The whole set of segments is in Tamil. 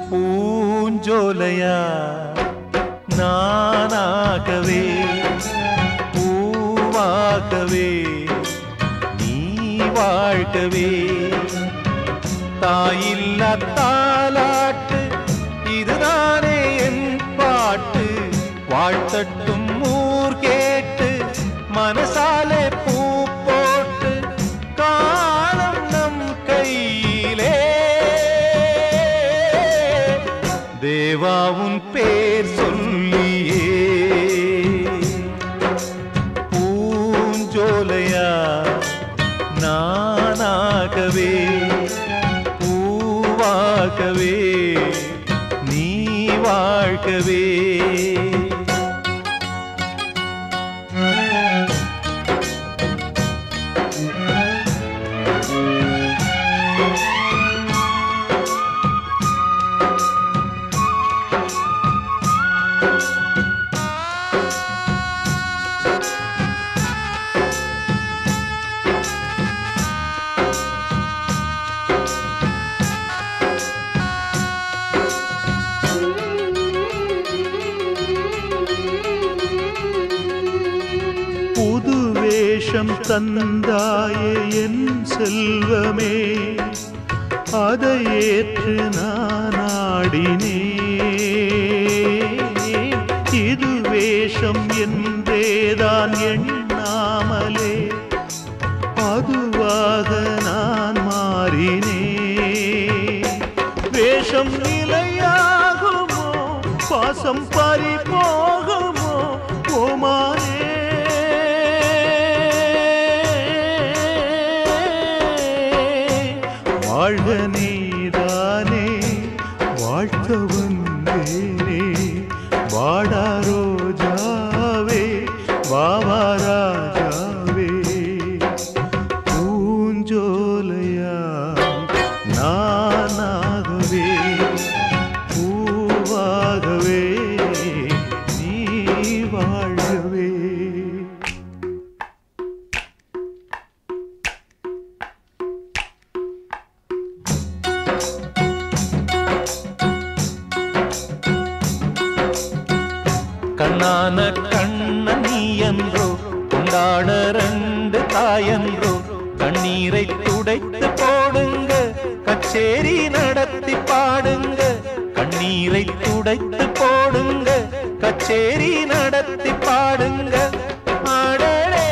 பூஞ்சோலையா நானாகவே பூவாகவே நீ வாழ்கவே தாயில்லா தாலாட்டு இதுதானே என் பாட்டு வாழ்த்தட்டும் ஊர் கேட்டு மனசாலே பூ போட்டு காலம் நம் கையிலே தேவா உன் பேர் சொல்லியே பூஞ்சோலையா நானாகவே பூவாகவே நீ வாழ்கவே வேஷம் தந்தாயே என் செல்வமே அதை ஏற்று நான் ஆடினேன் இது வேஷம் என்றேதான் எண்ணாமலே அதுவாக நான் மாறினேன் வேஷம் நிலையாகுமோ பாசம் பறி போகுமோ ஓமானே வாழ்க நீதானே வாழ்த்த வந்தேனே வாடா ரோஜாவே வாவா ராஜாவே பூஞ்சோலையா நானாகவே பூவாகவே நீ வாழ்கவே கண்ணான கண்ணன் நீ என்றோ கொண்டாட ரெண்டு தாயன்றோ கண்ணீரை துடைத்து போடுங்க கச்சேரி நடத்தி பாடுங்க கண்ணீரை துடைத்து போடுங்க கச்சேரி நடத்தி பாடுங்க ஆடலே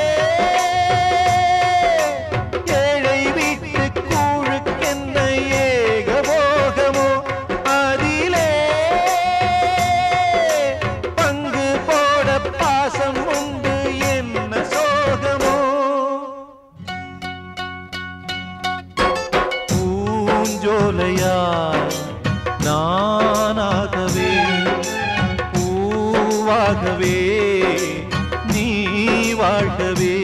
ஏழை வீட்டு கூழுக்கென்ன ஏகபோகமோ அதிலே பாசம் உண்டு என்ன சோகமோ பூஞ்சோலையா நானாகவே பூவாகவே நீ வாழ்கவே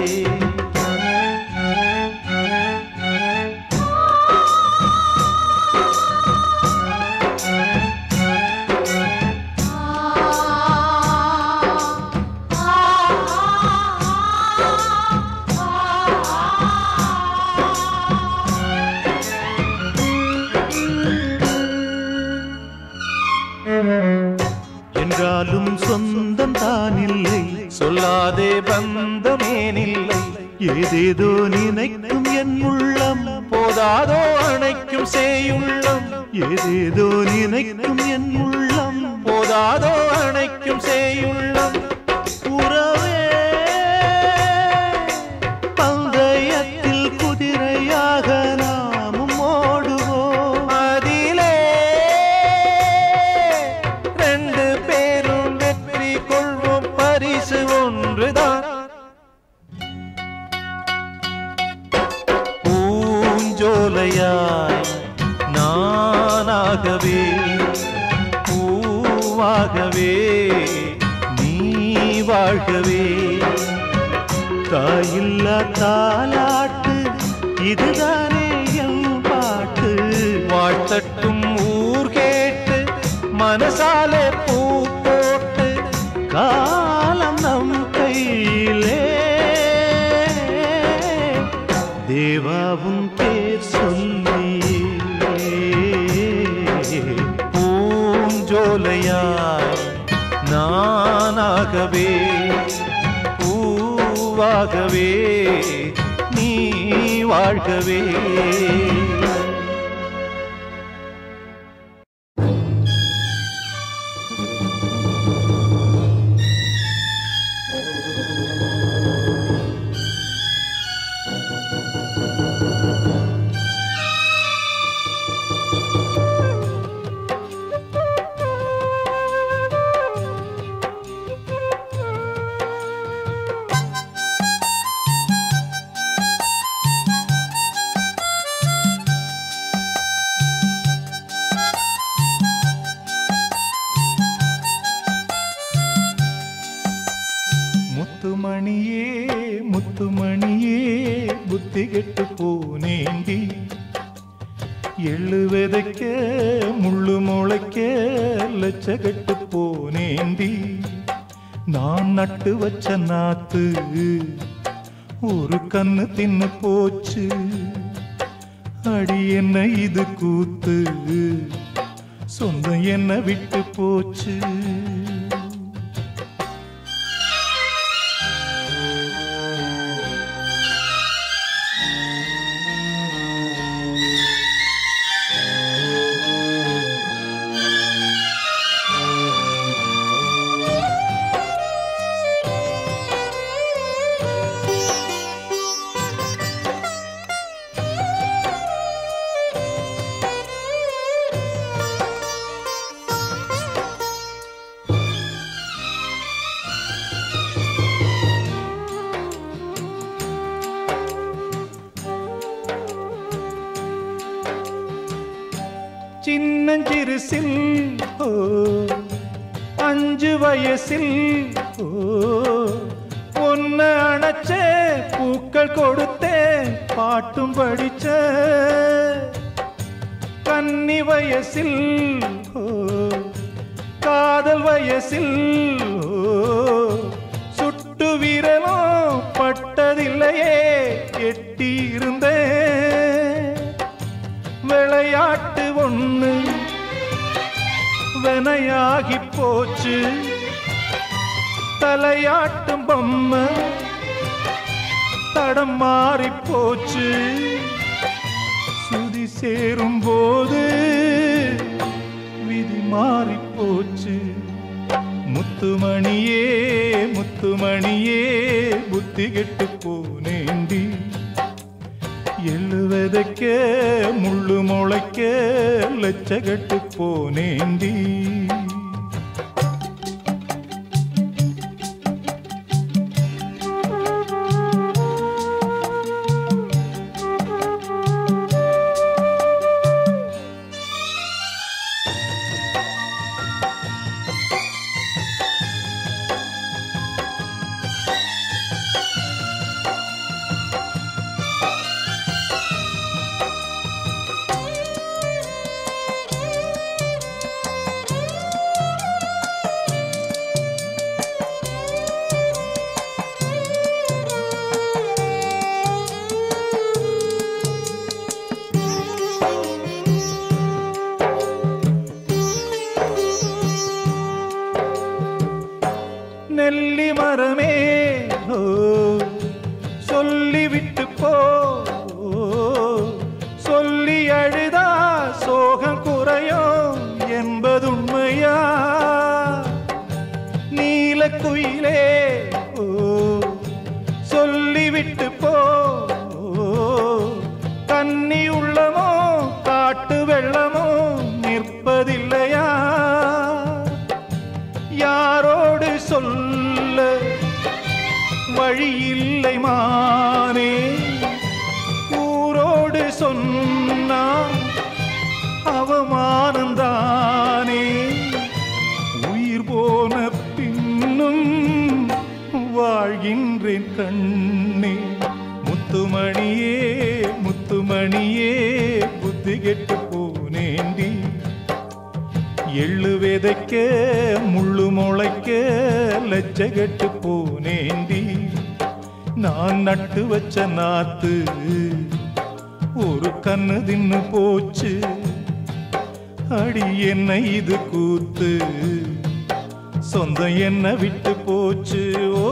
என்றாலும் சொந்தம் தானில்லை சொல்லாதே பந்தமேனில்லை ஏதேதோ நினைக்கும் என் உள்ளம் போதாதோ அணைக்கும் சேயுள்ளம் ஏதேதோ நினைக்கும் என் உள்ளம் போதாதோ அணைக்கும் சேயுள்ளம் உறவே பந்தயத்தில் குதிரையாக நாமும் ஓடுவோம் அதிலே ரெண்டு பேரும் வெற்றி கொள்வோம் பரிசு ஒன்றுதான் பூஞ்சோலையாய் நானாகவே பூவாகவே நீ வாழ்கவே தாயில்லா தாலாட்டு இதுதானே என் பாட்டு வாழ்த்தட்டும் ஊர் கேட்டு மனசாலே பூ போட்டு காலம் நம் கையிலே தேவாவும் பேர் சொல்லி பூவாகவே பூவாகவே நீ வாழ்கவே. முத்துமணியே முத்துமணியே புத்தி கெட்டு போனேண்டி, எள்ளு விதைக்க முள்ளு முளைக்க லட்சகட்டு போனேண்டி. நான் நட்டு வச்ச நாத்து ஒரு கண்ணு தின்னு போச்சு, அடி என்ன இது கூத்து, சொந்தம் என்ன விட்டு போச்சு. சின்னஞ்சிறுசில் ஓ 5 வயசில் ஓ ஒன்ன அணைச்ச பூக்கள் கொடுத்தே பாட்டும் படிச்ச. கன்னி வயசில் ஓ காதல் வயசில் ஓ சுட்டு விரலும் பட்டதில்லையே எட்டி இருந்தேன். விளையாட்டு ஒண்ணு வினையாகி போச்சு, தலையாட்டும் பொம்மை தடம் மாறி போச்சு. சுதி சேரும் போது விதி மாறி போச்சு. முத்துமணியே முத்துமணியே புத்தி கெட்டு போனேண்டி, எள்ளு விதைக்க முள்ளு முளைக்க லட்சகட்டு போனேண்டி. நெல்லி மரமே ஓ சொல்லிவிட்டு போ, சொல்லி அழுதா சோகம் குறையும் என்பதுண்மையா? நீலக்குயிலே ஓ சொல்லிவிட்டு போ, கன்னி உள்ளமோ காட்டு வெள்ளமோ நிற்பதில்லையா? யாரோடு சொல்ல வழியில்லை மானே, ஊரோடு சொன்னா அவமானந்தானே. உயிர் போன பின்னும் வாழ்கின்றேன் கண்ணே. முத்துமணியே முத்துமணியே புத்தி கெட்டு போனேண்டி, எள்ளு விதைக்க முள்ளு முளைக்க லட்சகட்டு போனேண்டி. நான் நட்டு வச்ச நாத்து ஒரு கண்ணு தின்னு போச்சு, அடி என்ன இது கூத்து, சொந்தம் என்ன விட்டு போச்சு. ஓ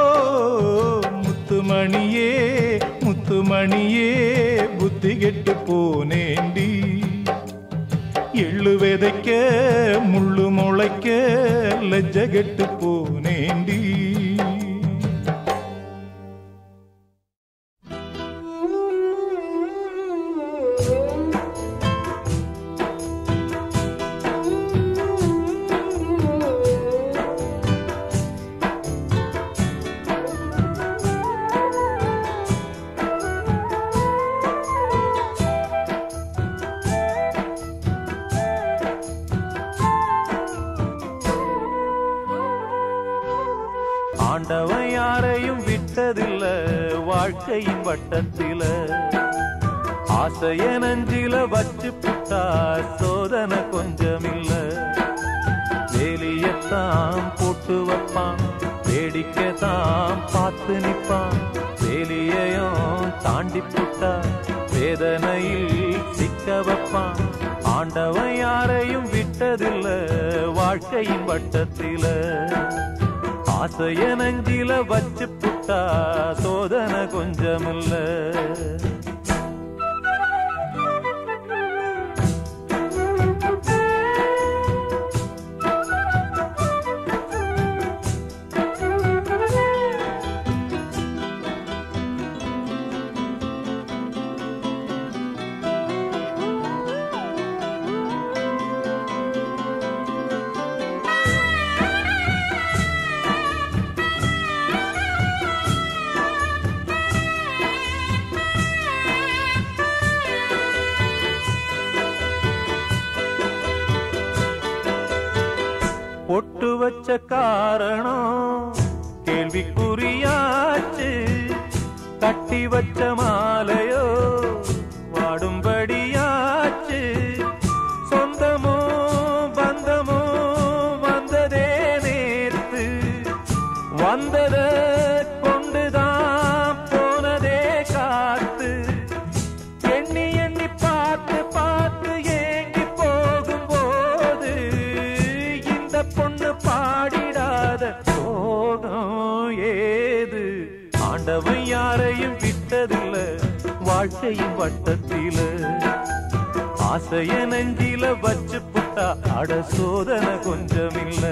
முத்துமணியே முத்துமணியே புத்தி கெட்டு போனேண்டி. எள்ளு விதைக்க முள்ளு முளைக்க லஜ்ஜ கெட்டு போனேண்டி. ஆண்டவன் யாரையும் விட்டதில்ல வாழ்க்கையின் வட்டத்தில. ஆசைய நஞ்சில வச்சு புட்டா சோதனை கொஞ்சமில்ல. வேலியத்தான் போட்டு வைப்பான் வேடிக்கைத்தான் பார்த்து நிற்பான். வேலியையும் தாண்டி புட்டா வேதனையில் சிக்க வைப்பான். ஆண்டவன் யாரையும் விட்டதில்ல வாழ்க்கையின் வட்டத்தில. ஆசைய நஞ்சில வச்சு புட்டா சோதனை கொஞ்சமில்ல. பொட்டு வச்ச காரணம் கேள்விக்குறியாச்சு. கட்டி வச்ச மாலையோ வாடும்படியாச்சு. சொந்தமோ பந்தமோ வந்ததே நேத்து. வந்தத கொண்டுதான் போனதே காத்து. எண்ணி எண்ணி பார்த்து பார்த்து ஏங்கி போகும்போது இந்த பொண்ணு பாடிடாத சோகம் ஏது. ஆண்டவன் யாரையும் விட்டதில்ல வாழ்க்கையின் வட்டத்தில. ஆசைய நெஞ்சில வச்சு புட்டா அட சோதனை கொஞ்சமில்ல.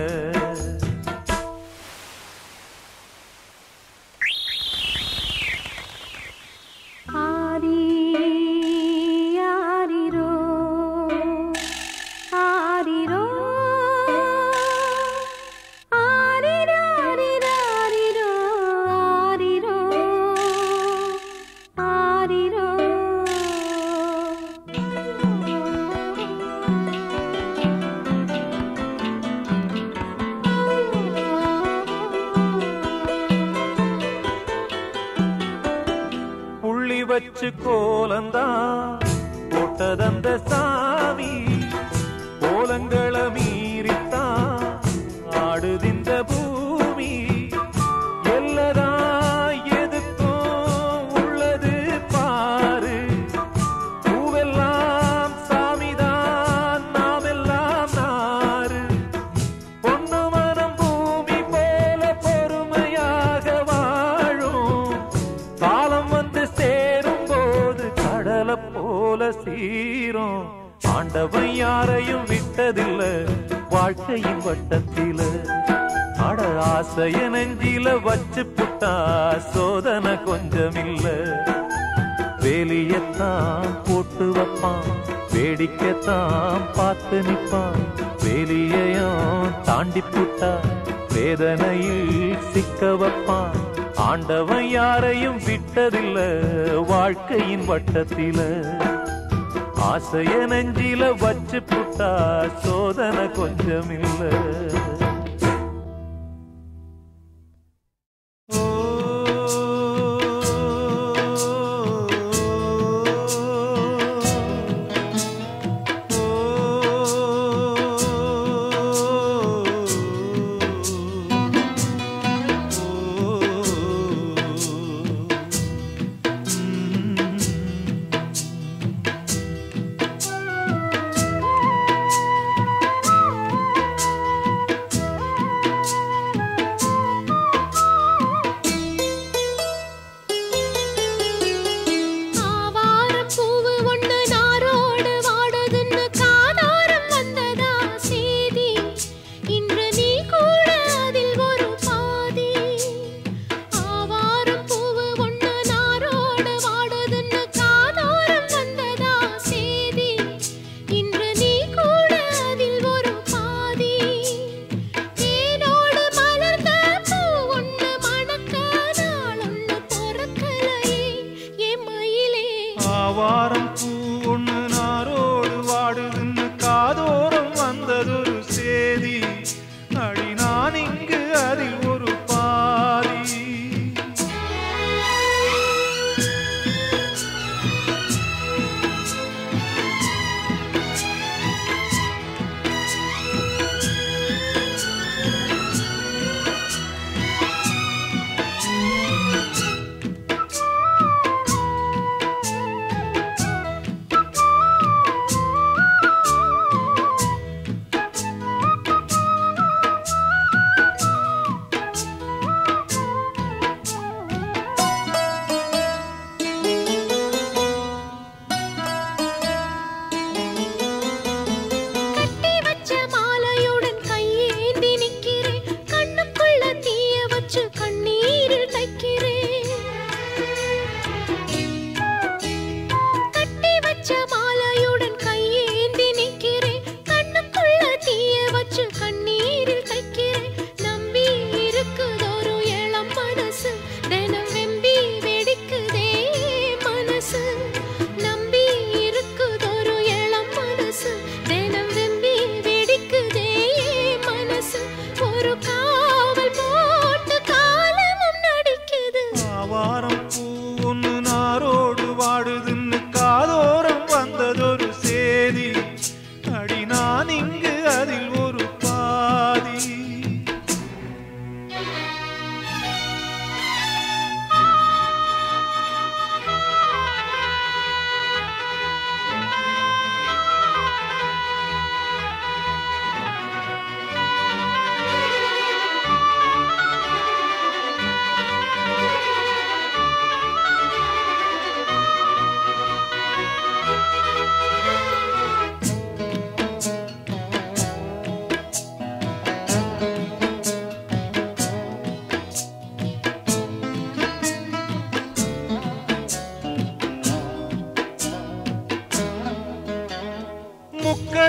வச்சு கோலந்தான் போட்டதந்த சாமி. கோலங்களை மீறித்தான் ஆடுதிந்த பூமி. எல்லதான் எதுக்கும் உள்ளது பாரு. பூவெல்லாம் சாமிதான் நாமெல்லாம் நாரு. பொண்ணு மனம் பூமி போல பொறுமையாக வாழும். காலம் வந்து கடலை போல சீரும். ஆண்டவன் யாரையும் விட்டதில்ல வாழ்க்கையின் வட்டத்தில. அட ஆசைய நெஞ்சில வச்சு புட்டா சோதனை கொஞ்சமில்ல. வேலியத்தான் போட்டு வைப்பான் வேடிக்கைத்தான் பார்த்து நிற்பான். வேலியையும் தாண்டி புட்டா வேதனையில் சிக்க வைப்பான். ஆண்டவன் யாரையும் விட்டதில்ல வாழ்க்கையின் வட்டத்தில. ஆசைய நெஞ்சில வச்சு புட்டா சோதனை கொஞ்சமில்ல.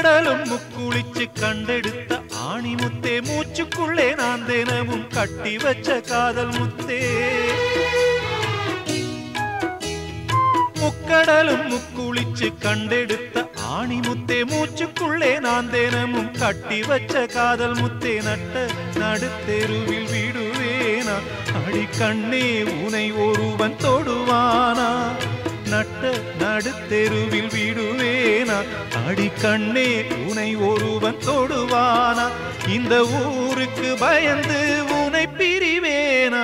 முக்கடலும் முக்குளிச்சு கண்டெடுத்த ஆணி முத்தே மூச்சுக்குள்ளே நான் தினமும் கட்டி வச்ச காதல் முத்தே முக்கடலும் முக்குளிச்சு கண்டெடுத்த ஆணி முத்தே மூச்சுக்குள்ளே நான் தினமும் கட்டி வச்ச காதல் முத்தே நட்ட நடுத்தெருவில் விடுவேனா அடி கண்ணே உனை ஒருவன் தொடுவானா நட்ட நடுத்தெருவில் விடுவேனா அடி கண்ணே உனை ஒருவன் தொடுவானா இந்த ஊருக்கு பயந்து உனை பிரிவேனா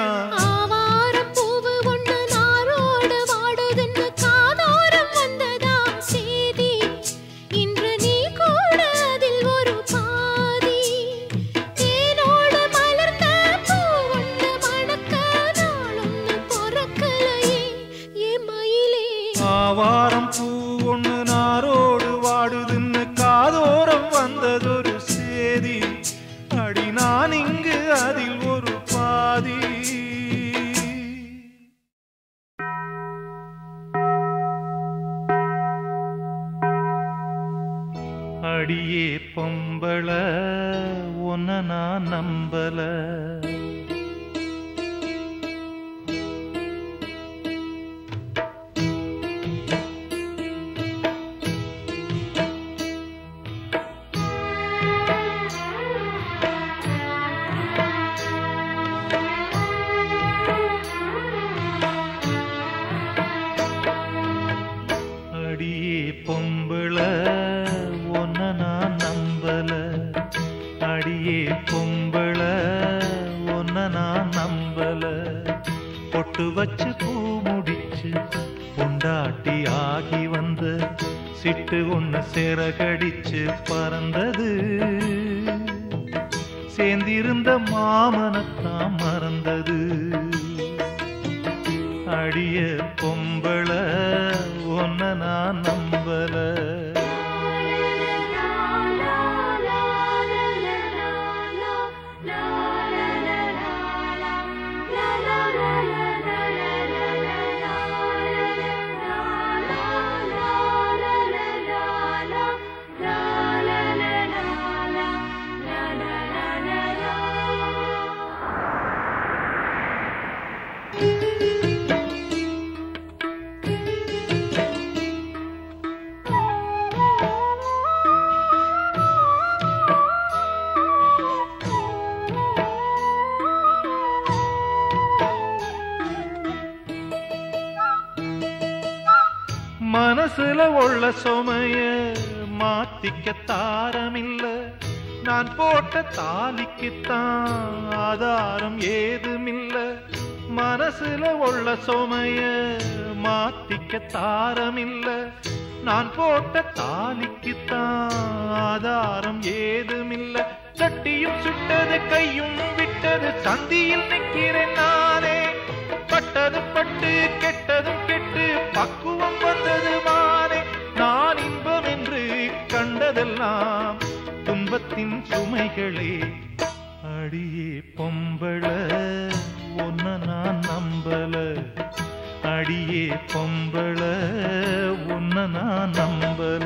ஆவாரம் பூ ஒண்ணு நாரோடு வாடுதுன்னு காதோரம் வந்ததொரு சேதி அடி நான் இங்கு அதில் ஒரு பாதி அடியே பொம்பள உன்னை நான் நம்பல பொம்பள ஒன்ன நான் நம்பல அடியே பொம்பள ஒன்ன நான் நம்பல பொட்டு வச்சு பூ முடிச்சு பொண்டாட்டி ஆகி வந்து சிட்டு ஒண்ணு சிறகடிச்சு பறந்தது சேர்ந்திருந்த மாமனத்தான் மறந்தது அடிய பொம்பள ஒன்ன நான் நம்பல மனசுல உள்ள சுமைய மாத்திக்க தாரமில்ல நான் போட்ட தாலிக்குத்தான் ஆதாரம் ஏதுமில்ல மனசுல உள்ள சுமைய மாத்திக்க தாரமில்ல நான் போட்ட தாலிக்குத்தான் ஆதாரம் ஏதுமில்ல சட்டியும் சுட்டது கையும் விட்டது சந்தியில் நிற்கிறேன் நானே பட்டது பட்டு கெட்டதும் கெட்டு பக்குவம் வந்தது மானே நான் இன்பம் என்று கண்டதெல்லாம் துன்பத்தின் சுமைகளே அடியே பொம்பள ஒன்ன நான் நம்பல அடியே பொம்பள ஒன்ன நான் நம்பல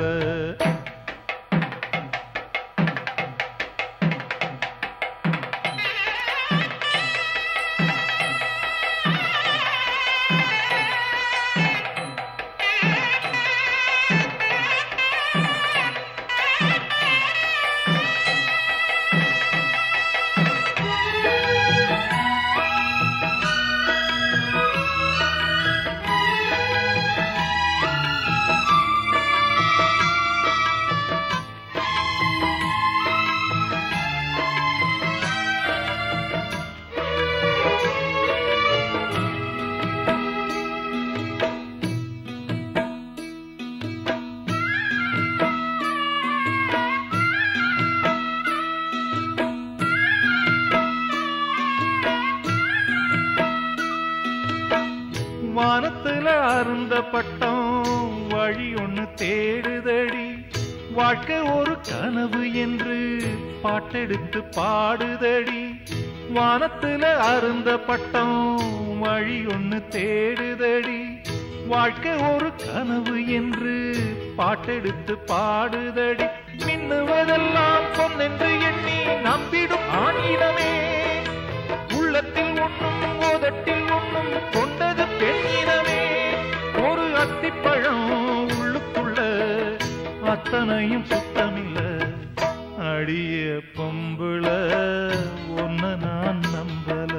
வானத்துல அருந்த பட்டம் வழி ஒண்ணு தேடுதடி வாழ்க்கை ஒரு கனவு என்று பாட்டெடுத்து பாடுதடி வானத்துல அருந்த பட்டம் வழி ஒண்ணு தேடுதடி வாழ்க்கை ஒரு கனவு என்று பாட்டெடுத்து பாடுதடி மின்னுவதெல்லாம் பொன்னென்று எண்ணி நம்பிடும் ஆணினமே உள்ளத்தில் ஒன்றும் ஓதட்டில் ஒன்றும் கொண்டது பெண்ணினமே ஒரு அத்திப்பழம் உள்ளுக்குள்ள அத்தனையும் சுத்தமில்ல அடிய பொம்புள ஒன்ன நான் நம்பல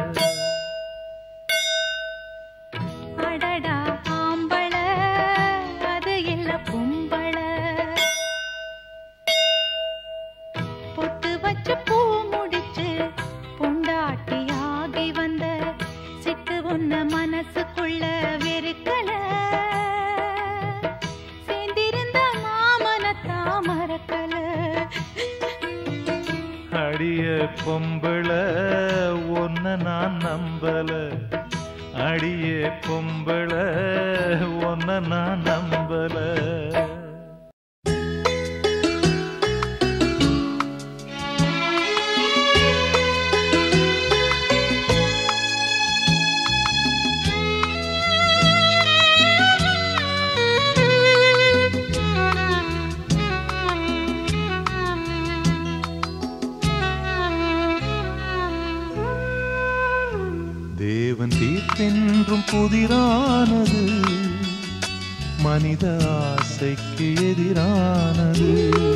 அடடா ஆம்பள அது இல்ல பொம்பள பொட்டு வச்சு பூ முடிச்சு பொண்டாட்டி ஆகி வந்த சிட்டு ஒன்ன மனசுக்குள்ள வெறுக்கல சேர்ந்திருந்த மாமனத்தா மறக்கல அடிய பொம்பள ஒன்ன நான் நம்பல அடிய பொம்பள ஒன்ன நான் நம்பல தேவன் தீர்ப்பென்றும் புதிரானது மனித ஆசைக்கு எதிரானது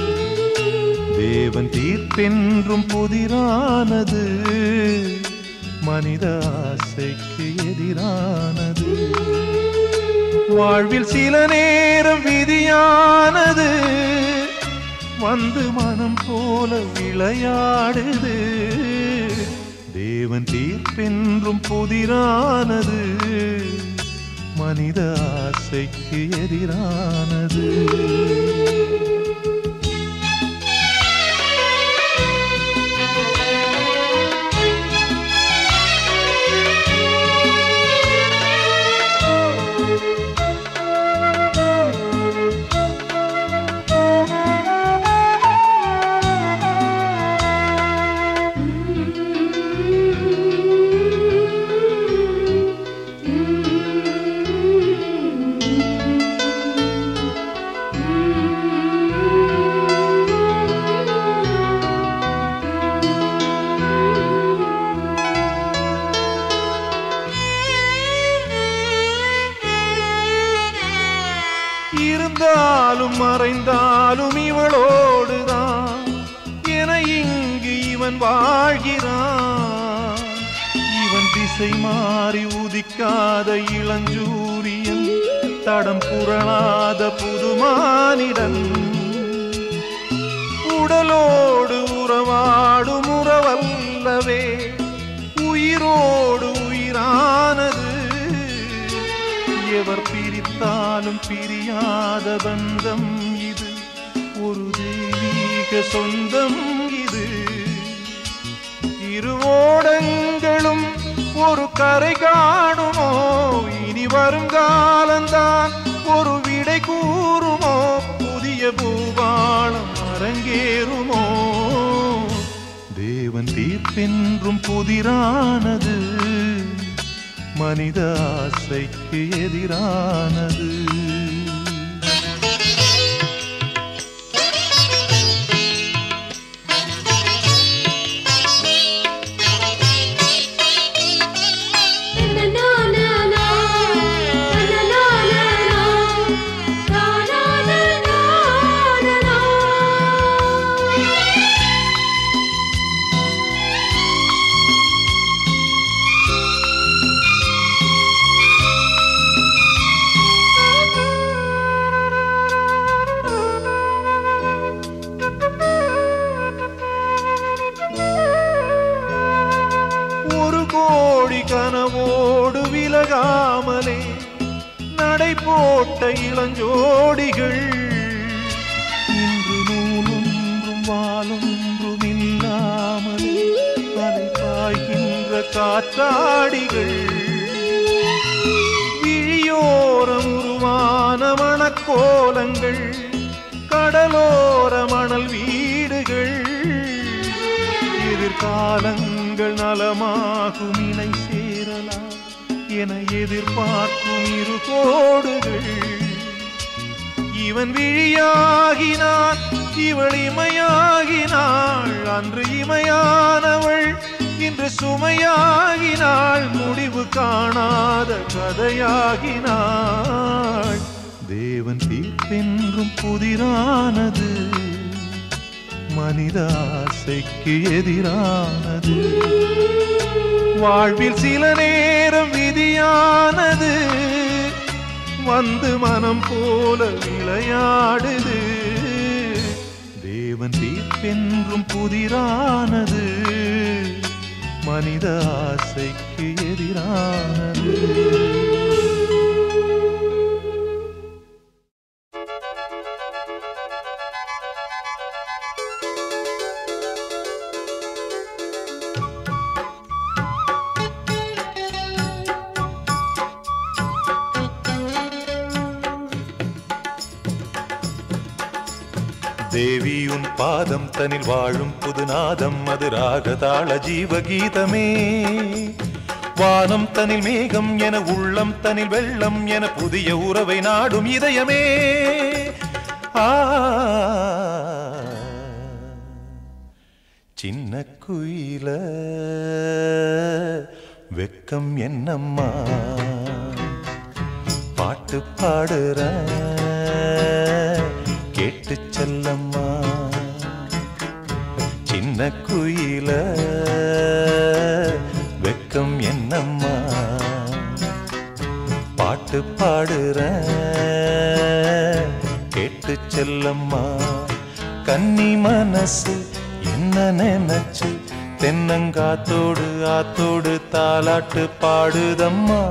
தேவன் தீர்ப்பென்றும் புதிரானது மனித ஆசைக்கு எதிரானது வாழ்வில் சில நேரம் விதியானது வந்து மனம் போல விளையாடுது தேவன் தீர்ப்பென்றும் புதிரானது மனித ஆசைக்கு எதிரானது இருந்தாலும் மறைந்தாலும் இவளோடுதான் என இங்கு இவன் வாழ்கிறான் இவன் திசை மாறி உதிக்காத இளஞ்சூரியன் தடம் புரளாத புதுமானிடன் உடலோடு உறவாடும் உறவல்லவே உயிரோடு உயிரானது எவர் பிரித்தாலும் பிரியாத பந்தம் இது ஒரு தெய்வீக சொந்தம் இது இருவோடங்களும் ஒரு கரை காணுமோ இனி வருங்காலந்தான் ஒரு விடை கூறுமோ புதிய பூபாலம் அரங்கேறுமோ தேவன் தீர்ப்பென்றும் புதிரானது மனித ஆசைக்கு எதிரானது கனவோடு விலகாமலே நடை போட்ட இளஞ்சோடிகள் இன்று நூலொன்றும் வாலொன்றும் இல்லாமலே அலை பாய்கின்ற காற்றாடிகள் விழியோரம் உருவான மணக்கோலங்கள் கடலோர மணல் வீடுகள் எதிர்காலங்கள் நலமாகும் இணை சேரலாம் என எதிர்பார்க்கும் இரு கோடுகள் இவன் விழியாகினான் இவள் இமையாகினாள் அன்று இமையானவள் இன்று சுமையாகினாள் முடிவு காணாத கதையாகினாள் தேவன் தீர்ப்பென்றும் புதிரானது மனித ஆசைக்கு எதிரானது வாழ்வில் சில நேரம் விதியானது வந்து மனம் போல விளையாடுது தேவன் தீர்ப்பென்றும் புதிரானது மனித ஆசைக்கு எதிரானது தேவி உன் பாதம் தனில் வாழும் புதுநாதம் அது ராகதாள ஜீவகீதமே வானம் தனில் மேகம் என உள்ளம் தனில் வெள்ளம் என புதிய உறவை நாடும் இதயமே சின்ன குயில வெக்கம் என்னம்மா பாட்டு பாடுற கேட்டு செல்லம்மா சின்ன குயில வெக்கம் என்னம்மா பாட்டு பாடுற கேட்டு செல்லம்மா கன்னி மனசு என்ன நினைச்சு தென்னங்காத்தோடு ஆத்தோடு தாலாட்டு பாடுதம்மா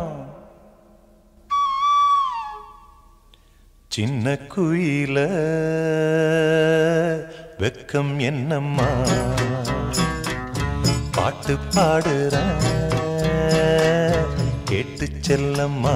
சின்ன குயில வெக்கம் என்னம்மா பாட்டு பாடுற கேட்டு செல்லம்மா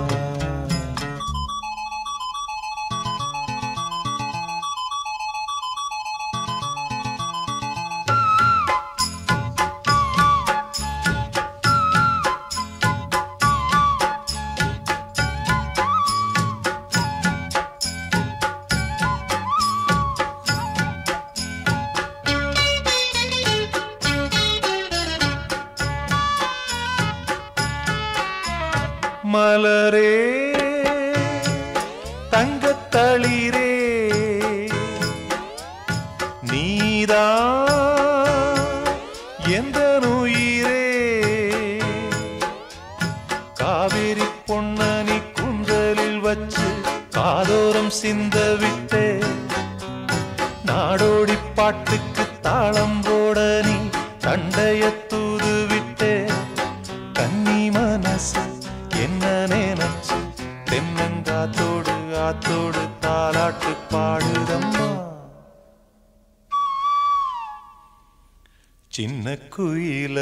மலரே தங்கத்தளிரே நீதா எந்த உயிரே காவேரி பொன்னனி குந்தலில் வச்சு காதோரம் சிந்த விட்டே நாடோடி பாட்டுக்கு தாளம் போட நீ தண்டைய தூது விட்டே கன்னி மனசு என்ன நினைச்சு தென்னங்காத்தோடு ஆத்தோடு தாலாட்டு பாடுதம்மா சின்ன குயில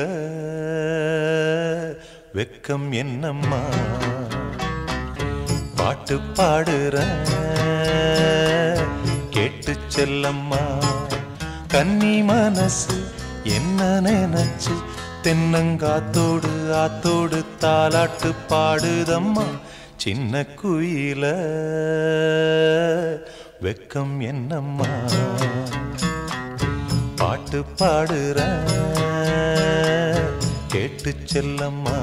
வெக்கம் என்னம்மா பாட்டு பாடுற கேட்டு செல்லம்மா கன்னி மனசு என்ன நினைச்சு தென்னங்காத்தோடு ஆத்தோடு தாலாட்டு பாடுதம்மா சின்ன குயில வெக்கம் என்னம்மா பாட்டு பாடுற கேட்டு செல்லம்மா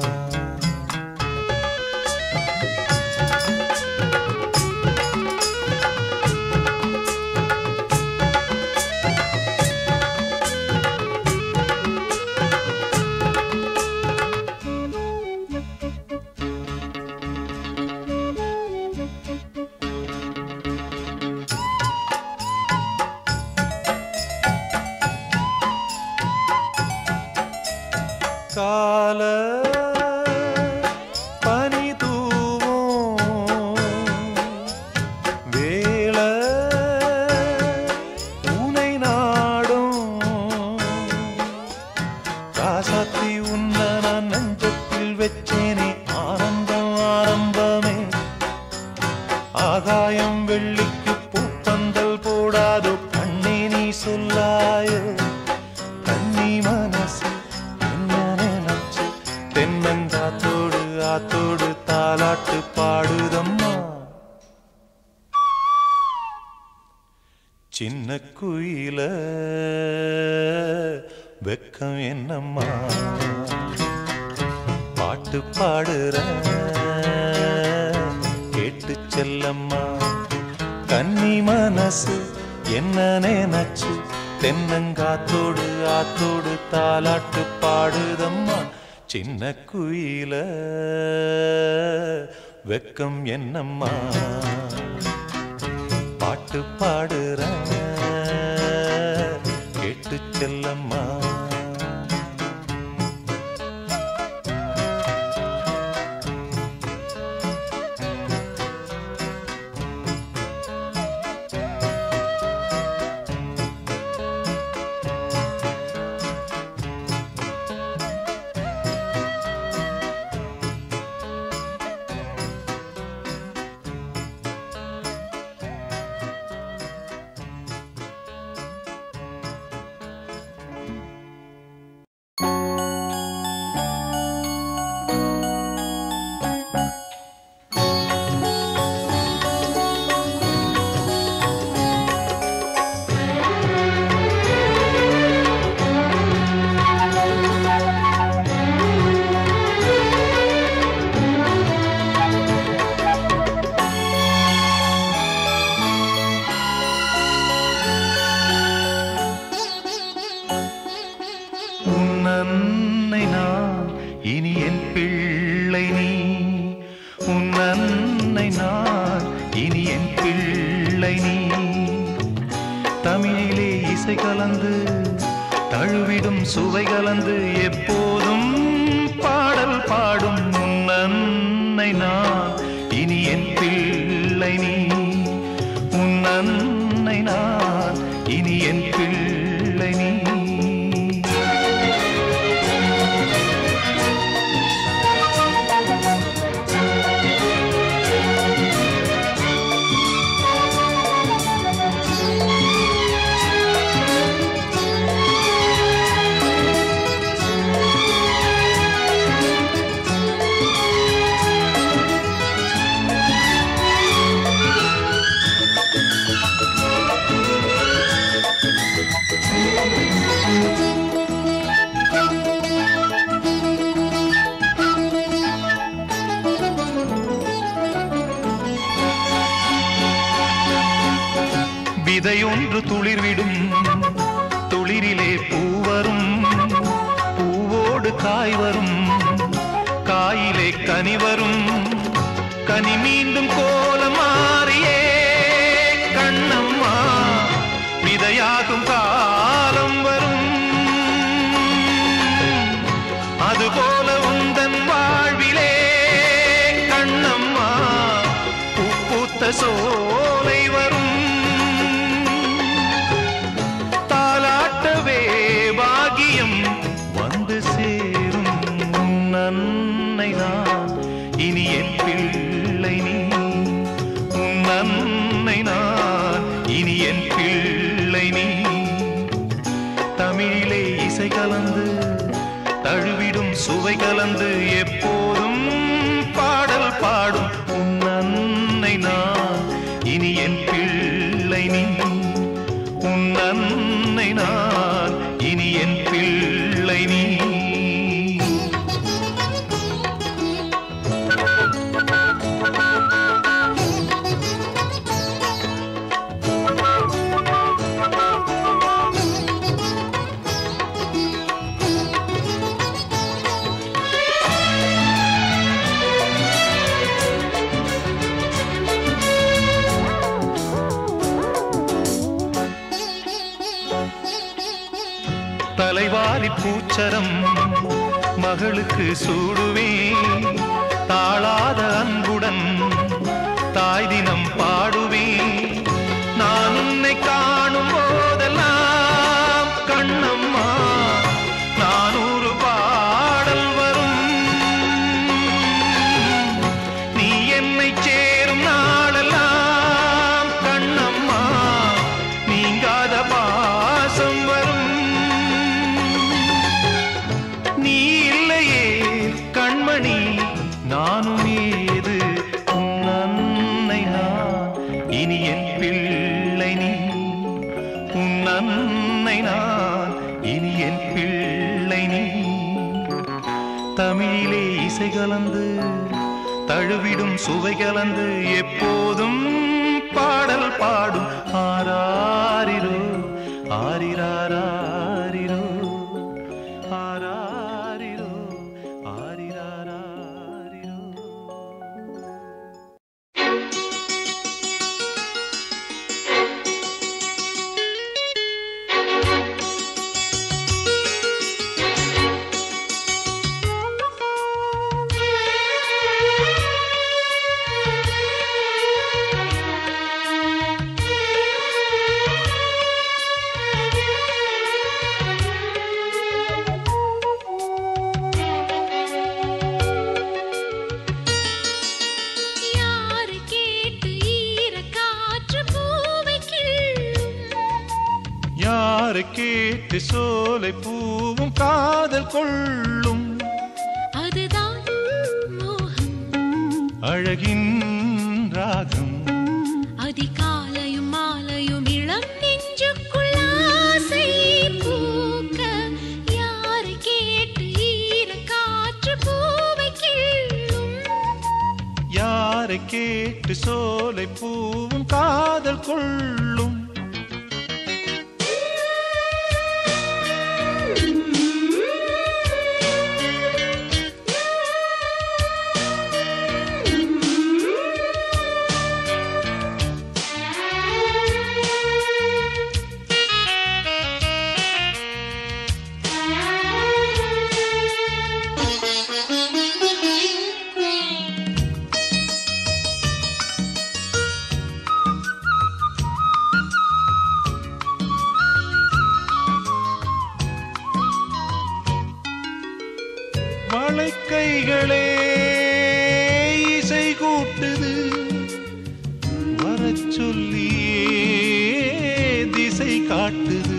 கால பனி தூவும் வேள உனை நாடும் காசாத்தி உன்ன நான் நெஞ்சத்தில் வச்சேனே ஆனந்தம் ஆரம்பமே ஆகாயம் வெள்ளிக்கு பூப்பந்தல் போடாதோ கண்ணே நீ சொல்லாயோ கண்ணி மனசு தென்னங்காத்தோடு ஆத்தோடு தாலாட்டு பாடுதம்மா சின்ன குயில வெக்கம் என்னம்மா பாட்டு பாடுற கேட்டு செல்லம்மா கன்னி மனசு என்ன நினைச்சு தென்னங்காத்தோடு ஆத்தோடு தாலாட்டு பாடுதம்மா சின்ன குயில வெக்கம் என்னம்மா பாட்டு பாடுற கேட்டு செல்லம்மா சுவை கலந்து எப்போதும் பாடல் பாடும் உன்னன்னை நான் இனி என் பிள்ளை நீ உன்னன்னை நான் இனி என் பிள்ளை நீ விதையொன்று துளிர்விடும் துளிரிலே பூவரும் பூவோடு காய் வரும் காயிலே கனி வரும் கனி மீண்டும் கோலம் மாறியே கண்ணம்மா விதையாகும் காலம் வரும் அதுபோல உந்தன் வாழ்விலே கண்ணம்மா பூத்த சோலை வரும் வந்து சேரும் உன்னன்னை நான் இனி என் பிள்ளை நீ உன்னன்னை நான் இனி என் பிள்ளை நீ தமிழிலே இசை கலந்து தழுவிடும் சுவை கலந்து எப்போதும் பாடல் பாடும் உன்னன்னை நான் இனி என் பிள்ளை நீ உன்னன்னை நான் இனி என் பிள்ளை நீ தலைவாரி பூச்சரம் மகளுக்கு சூடுவேன் தாளாத அன்புடன் தாய் தினம் பாடுவேன் நான் உன்னை காணும் போதெல்லாம் கண்ணம்மா 400 பாடல் வரும் நீ என்னை சேரும் நாளெல்லாம் கண்ணம்மா நீங்காத பாசம் வரும் நீ இல்லையே கண்மணி நானும் ஏது உன்னன்னை நான் அன்னை நான், இனி என் பிள்ளை நீ. தமிழிலே இசை கலந்து தழுவிடும் சுவை கலந்து எப்போதும் பாடல் பாடும் ஆராரிரோ ஆரிராரிரோ ஆராரிரோ ஆரிராரிரோ. கேட்டு சோலை பூவும் காதல் கொள்ளும், அதுதான் மோகம் அழகின் ராகம். அதிகாலையும் மாலையும் இளம் நெஞ்சுக்குள் ஆசை பூக்க, யாரை கேட்டு ஈர காற்று பூவை கிள்ளும், யாரை கேட்டு சோலை பூவும் காதல் கொள்ளும். வளைக்கைகளே இசை கூட்டுது, வரச் சொல்லியே திசை காட்டுது.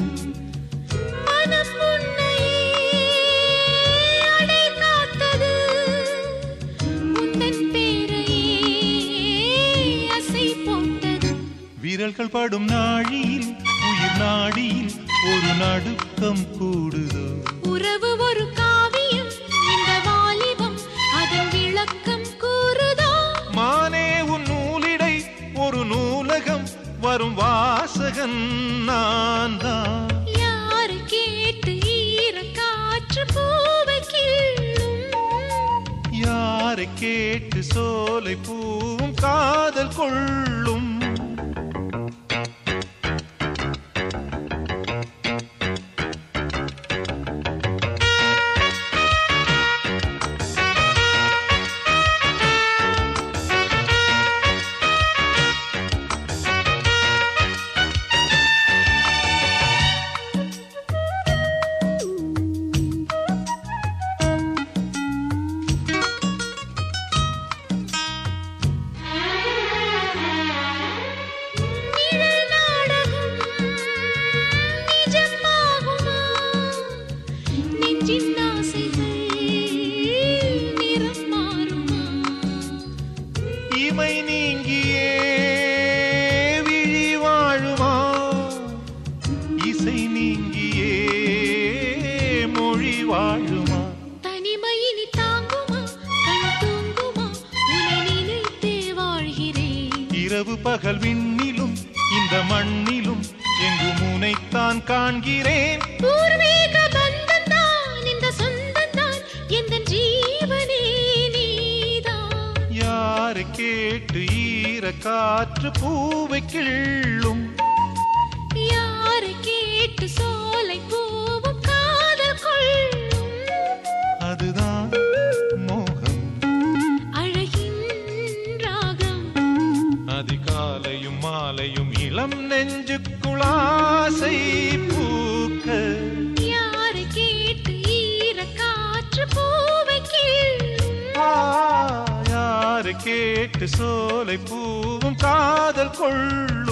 மனம் உன்னையே அடை காத்தது, உந்தன் பேரையே அசை போட்டது. விரல்கள் படும் நாழியில் உயிர் நாடியில் ஒரு நடுக்கம் கூடுதோ. உறவு ஒரு காவியம், இந்த வாலிபம் அதன் விளக்கம் கூறுதோ. மானே உன் நூலிடை ஒரு நூலகம், வரும் வாசகன் நான் தான். யாரை கேட்டு ஈர காற்று பூவை கிள்ளும், யாரை கேட்டு சோலை பூவும் காதல் கொள்ளும். இமை நீங்கியே விழி வாழுமா, இசை நீங்கியே மொழி வாழுமா. தனிமையினி தாங்குமா, கண் தூங்குமா, உன்னை நினைத்தே வாழ்கிறேன். இரவு பகல் விண்ணிலும் இந்த மண்ணிலும் எங்கும் உன்னைத்தான் காண்கிறேன். பூர்வீக பந்தந்தான் இந்த சொந்தந்தான், எந்தன் ஜீவனே நீதான். யாரை கேட்டு ஈர காற்று பூவை கிள்ளும், யாரை கேட்டு சோலை பூவும் காதல் கொள்ளும். அதுதான் மோகம் அழகின் ராகம். அதிகாலையும் மாலையும் இளம் நெஞ்சுக்குள் ஆசை பூக்க, யாரை கேட்டு ஈர காற்று பூவை கிள்ளும். யாரை கேட்டு சோலை பூவும் காதல் கொள்ளும்.